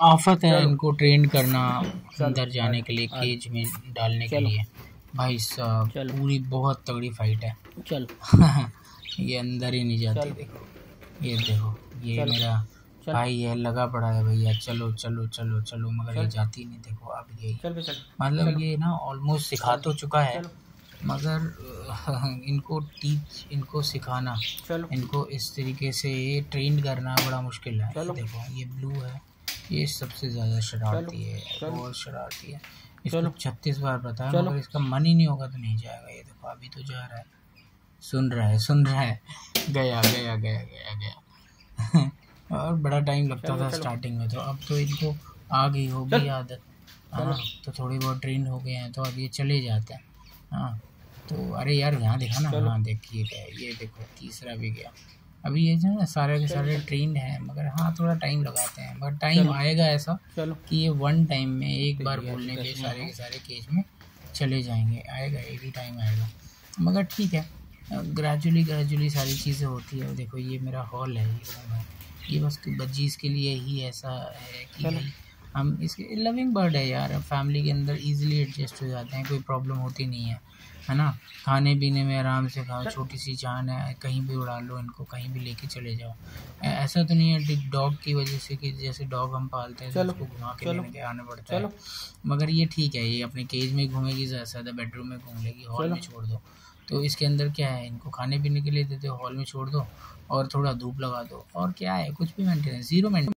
आफत है इनको ट्रेन करना अंदर जाने के लिए, केज में डालने के लिए। भाई साहब पूरी बहुत तगड़ी फाइट है। चलो ये अंदर ही नहीं जाती। देखो ये देखो, ये मेरा भाई है, लगा पड़ा है भैया, चलो चलो चलो चलो, मगर ये जाती नहीं। देखो अब ये मतलब ये ना ऑलमोस्ट सिखा तो चुका है, मगर इनको सिखाना, इनको इस तरीके से ट्रेन करना बड़ा मुश्किल है। देखो ये ब्लू है, ये सबसे ज़्यादा शरारती है, बहुत शरारती है। इसको 36 बार पता है, मगर इसका मन ही नहीं होगा तो नहीं जाएगा। ये देखो अभी तो जा रहा है, सुन रहा है, गया गया गया गया गया और बड़ा टाइम लगता था स्टार्टिंग में, तो अब तो इनको आ गई होगी आदत। हाँ तो थोड़ी बहुत ट्रेन हो गए हैं, तो अब ये चले जाते हैं। हाँ तो अरे यार यहाँ देखा ना, हाँ देखिए क्या, ये देखो तीसरा भी गया। अभी ये जो है सारे के सारे ट्रेंड हैं, मगर हाँ थोड़ा टाइम लगाते हैं, बट टाइम आएगा ऐसा कि ये वन टाइम में एक बार बोलने के सारे के सारे केज में चले जाएंगे। आएगा, एक ही टाइम आएगा, मगर ठीक है, ग्रेजुअली सारी चीज़ें होती है। देखो ये मेरा हॉल है, ये रूम है, ये बस बज्जीज़ के लिए ही ऐसा है कि भाई हम इसके लविंग बर्ड है यार, फैमिली के अंदर इजीली एडजस्ट हो जाते हैं, कोई प्रॉब्लम होती नहीं है ना। खाने पीने में आराम से खाओ, छोटी सी जान है, कहीं भी उड़ा लो इनको, कहीं भी लेके चले जाओ। ऐसा तो नहीं है डॉग की वजह से कि जैसे डॉग हम पालते हैं तो उसको घुमा के लेने के आना पड़ता है, मगर ये ठीक है, ये अपने केज में घूमेगी, ज़्यादा बेडरूम में घूम लेगी, हॉल में छोड़ दो। तो इसके अंदर क्या है, इनको खाने पीने के लिए देते हो, हॉल में छोड़ दो और थोड़ा धूप लगा दो, और क्या है, कुछ भी मेंटेनेंस, जीरो मेंटेनेंस।